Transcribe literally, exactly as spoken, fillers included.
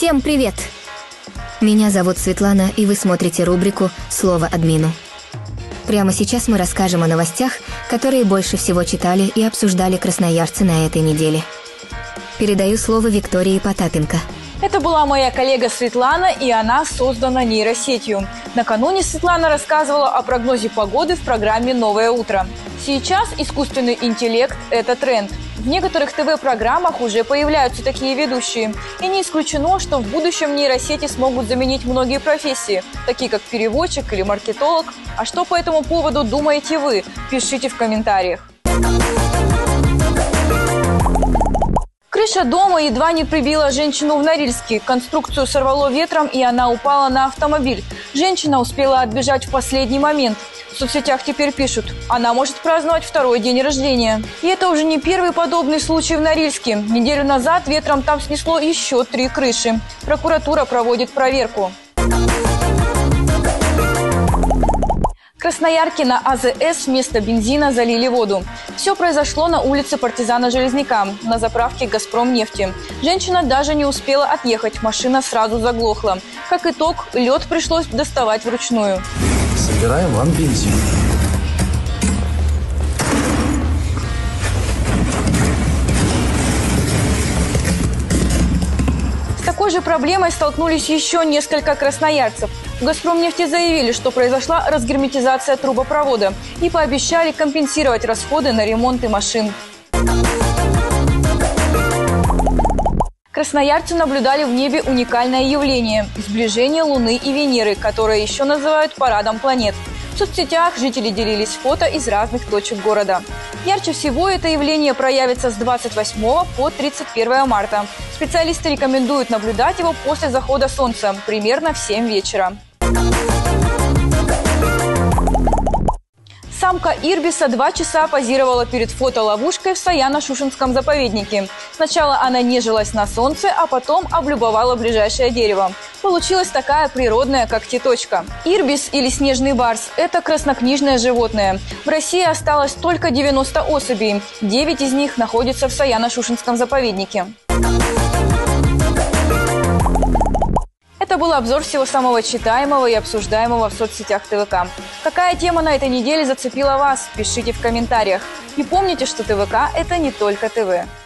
Всем привет! Меня зовут Светлана, и вы смотрите рубрику «Слово админу». Прямо сейчас мы расскажем о новостях, которые больше всего читали и обсуждали красноярцы на этой неделе. Передаю слово Виктории Потапенко. Это была моя коллега Светлана, и она создана нейросетью. Накануне Светлана рассказывала о прогнозе погоды в программе «Новое утро». Сейчас искусственный интеллект – это тренд. В некоторых ТВ-программах уже появляются такие ведущие. И не исключено, что в будущем нейросети смогут заменить многие профессии, такие как переводчик или маркетолог. А что по этому поводу думаете вы? Пишите в комментариях. Крыша дома едва не прибила женщину в Норильске. Конструкцию сорвало ветром, и она упала на автомобиль. Женщина успела отбежать в последний момент. В соцсетях теперь пишут, она может праздновать второй день рождения. И это уже не первый подобный случай в Норильске. Неделю назад ветром там снесло еще три крыши. Прокуратура проводит проверку. В Красноярке на АЗС вместо бензина залили воду. Все произошло на улице Партизана Железняка, на заправке «Газпромнефти». Женщина даже не успела отъехать, машина сразу заглохла. Как итог, лед пришлось доставать вручную. Собираем вам бензин. С такой же проблемой столкнулись еще несколько красноярцев. В «Газпромнефти» заявили, что произошла разгерметизация трубопровода и пообещали компенсировать расходы на ремонты машин. Красноярцы наблюдали в небе уникальное явление – сближение Луны и Венеры, которое еще называют парадом планет. В соцсетях жители делились фото из разных точек города. Ярче всего это явление проявится с двадцать восьмого по тридцать первое марта. Специалисты рекомендуют наблюдать его после захода солнца, примерно в семь вечера. Самка ирбиса два часа позировала перед фотоловушкой в Саяно-Шушенском заповеднике. Сначала она нежилась на солнце, а потом облюбовала ближайшее дерево. Получилась такая природная когтеточка. Ирбис или снежный барс – это краснокнижное животное. В России осталось только девяносто особей. девять из них находятся в Саяно-Шушенском заповеднике. Это был обзор всего самого читаемого и обсуждаемого в соцсетях ТВК. Какая тема на этой неделе зацепила вас? Пишите в комментариях. И помните, что ТВК – это не только ТВ.